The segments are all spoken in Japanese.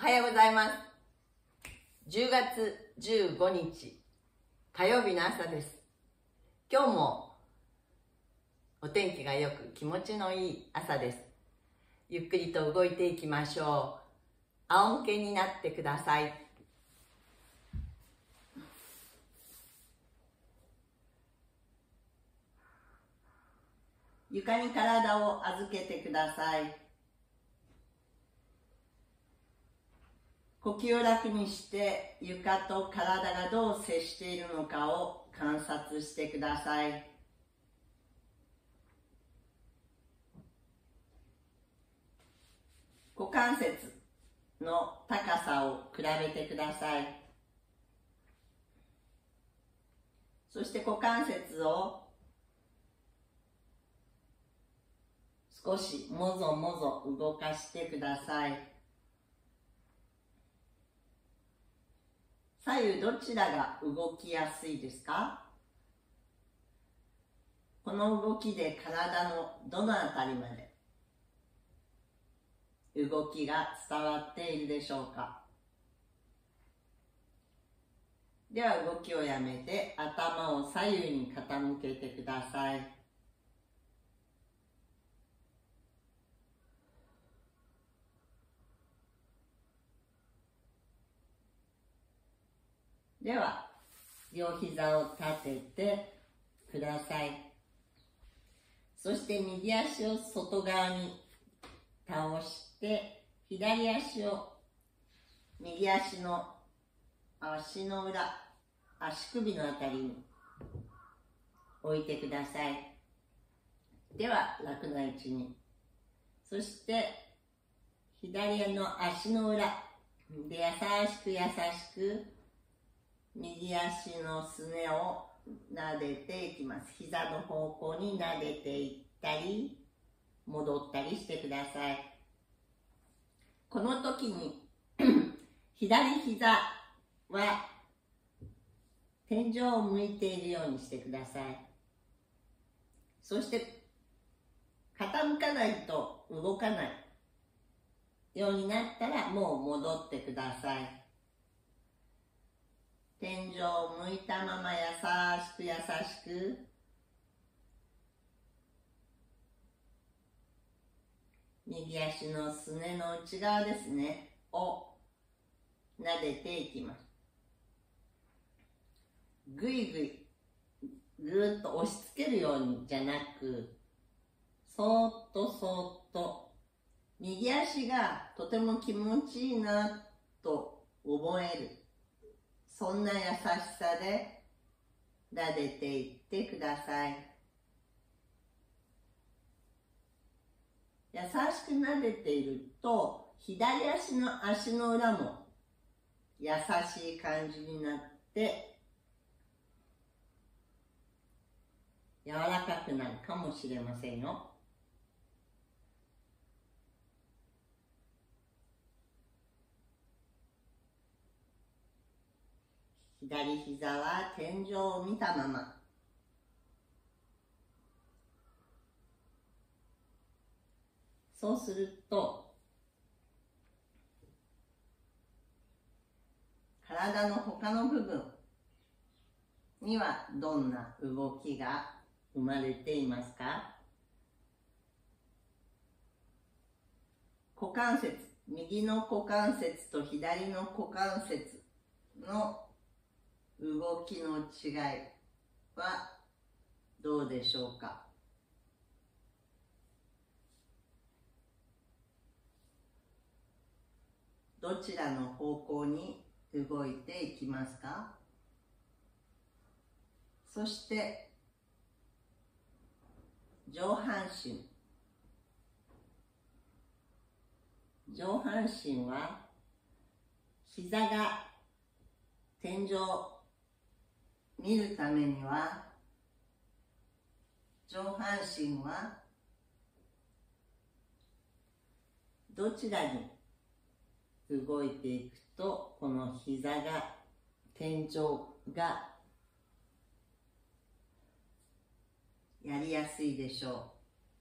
はようございます。10月15日火曜日の朝です。今日もお天気が良く気持ちのいい朝です。ゆっくりと動いていきましょう。仰向けになってください。床に体を預けてください。呼吸を楽にして床と体がどう接しているのかを観察してください。股関節の高さを比べてください。そして股関節を少しもぞもぞ動かしてください。左右どちらが動きやすいですか？この動きで体のどのあたりまで動きが伝わっているでしょうか？では動きをやめて頭を左右に傾けてください。では両膝を立ててください。そして右足を外側に倒して左足を右足の足の裏、足首のあたりに置いてください。では楽な位置に。そして左の足の裏で優しく優しく右足のすねを撫でていきます。膝の方向に撫でていったり戻ったりしてください。この時に左膝は天井を向いているようにしてください。そして傾かないと動かないようになったらもう戻ってください。天井を向いたまま優しく優しく右足のすねの内側ですねを撫でていきます。ぐいぐいぐーっと押し付けるようにじゃなく、そーっとそーっと右足がとても気持ちいいなと思える、そんな優しさで撫でていってください。優しく撫でていると左足の足の裏も優しい感じになって柔らかくなるかもしれませんよ。左膝は天井を見たまま、そうすると体の他の部分にはどんな動きが生まれていますか？股関節、右の股関節と左の股関節の動きの違いはどうでしょうか？どちらの方向に動いていきますか？そして上半身。上半身は膝が天井を見るためには上半身はどちらに動いていくとこの膝が天井がやりやすいでしょう。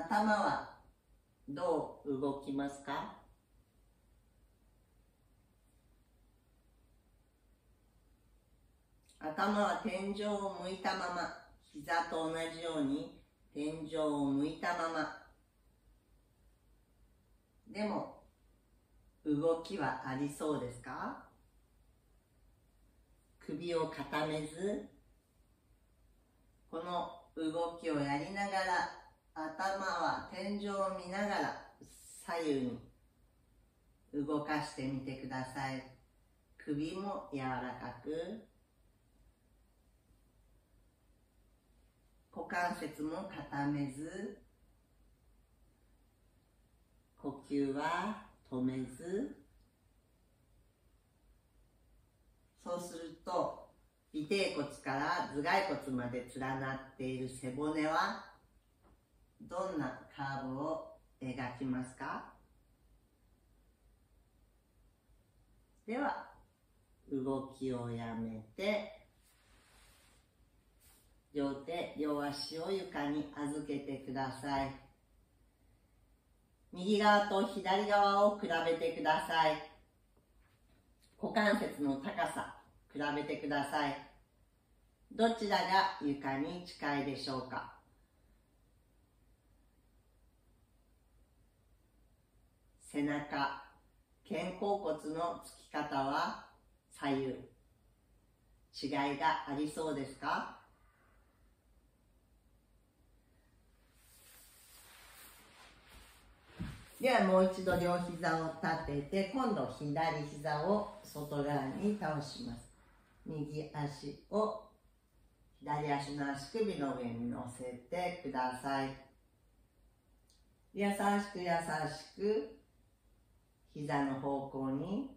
頭はどう動きますか？頭は天井を向いたまま、膝と同じように天井を向いたまま。でも、動きはありそうですか？首を固めず、この動きをやりながら、頭は天井を見ながら左右に動かしてみてください。首も柔らかく、股関節も固めず、呼吸は止めず、そうすると尾てい骨から頭蓋骨まで連なっている背骨はどんなカーブを描きますか？では動きをやめて、両手両足を床に預けてください。右側と左側を比べてください。股関節の高さ比べてください。どちらが床に近いでしょうか？背中、肩甲骨のつき方は左右、違いがありそうですか？ではもう一度両膝を立てて、今度左膝を外側に倒します。右足を左足の足首の上に乗せてください。優しく優しく膝の方向に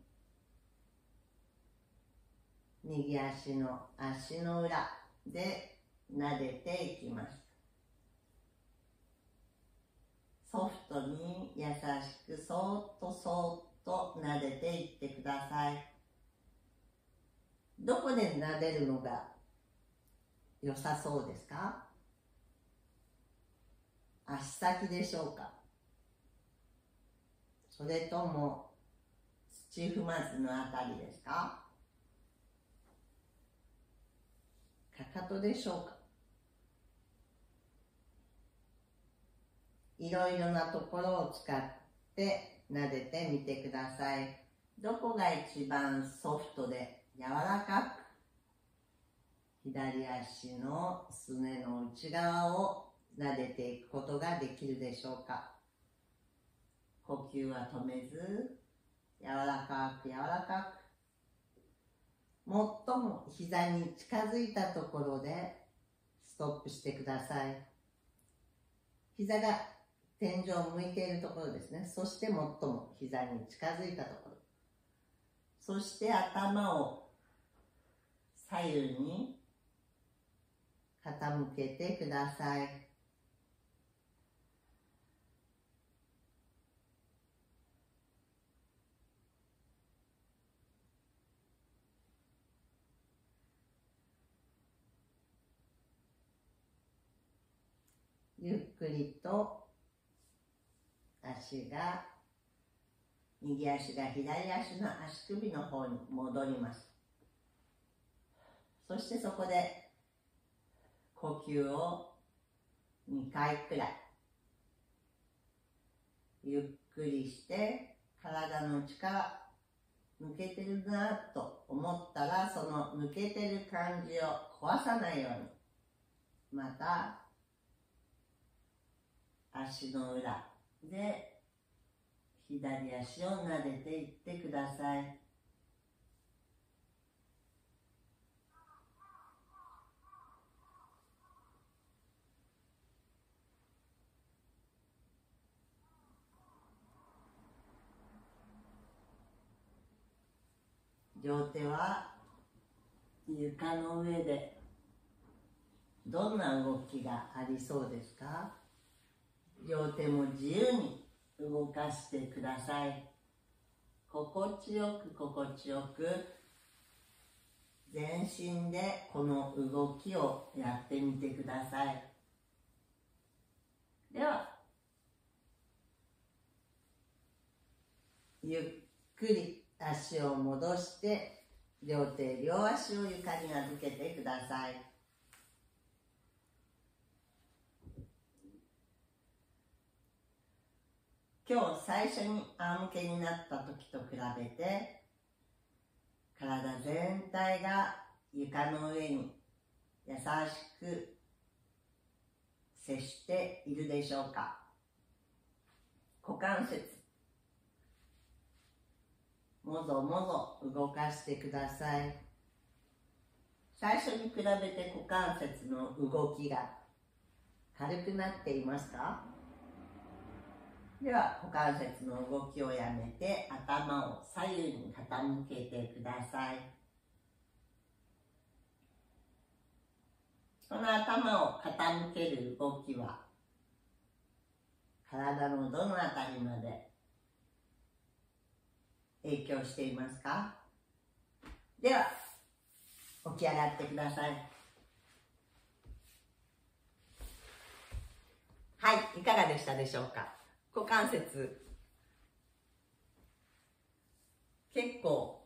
右足の足の裏で撫でていきます。ソフトに優しくそーっと撫でていってください。どこで撫でるのが良さそうですか？足先でしょうか？それとも土踏まずのあたりですか？かかとでしょうか？いろいろなところを使って撫でてみてください。どこが一番ソフトで柔らかく、左足のすねの内側を撫でていくことができるでしょうか？呼吸は止めず、柔らかく柔らかく。最も膝に近づいたところでストップしてください。膝が天井を向いているところですね。そして最も膝に近づいたところ。そして頭を左右に傾けてください。ゆっくりと右足が左足の足首の方に戻ります。そしてそこで呼吸を2回くらい。ゆっくりして体の力抜けてるなと思ったら、その抜けてる感じを壊さないように、また足の裏で左足を撫でていってください。両手は床の上でどんな動きがありそうですか？両手も自由に動かしてください。心地よく全身でこの動きをやってみてください。ではゆっくり足を戻して、両手両足を床に預けてください。今日最初に仰向けになった時と比べて、体全体が床の上に優しく接しているでしょうか。股関節、もぞもぞ動かしてください。最初に比べて股関節の動きが軽くなっていますか？では股関節の動きをやめて、頭を左右に傾けてください。この頭を傾ける動きは体のどのあたりまで影響していますか？では起き上がってください。はい、いかがでしたでしょうか？股関節、結構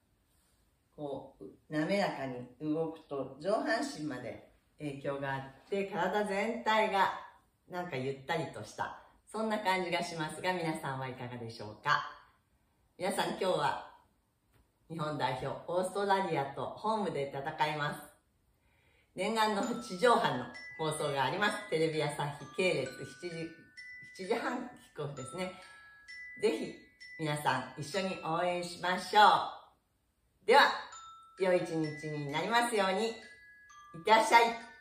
滑らかに動くと上半身まで影響があって、体全体がなんかゆったりとしたそんな感じがしますが、皆さんはいかがでしょうか？皆さん、今日は日本代表オーストラリアとホームで戦います。念願の地上波の放送があります。テレビ朝日系列7時半キックオフですね。ぜひ皆さん一緒に応援しましょう。では、良い一日になりますように。いってらっしゃい。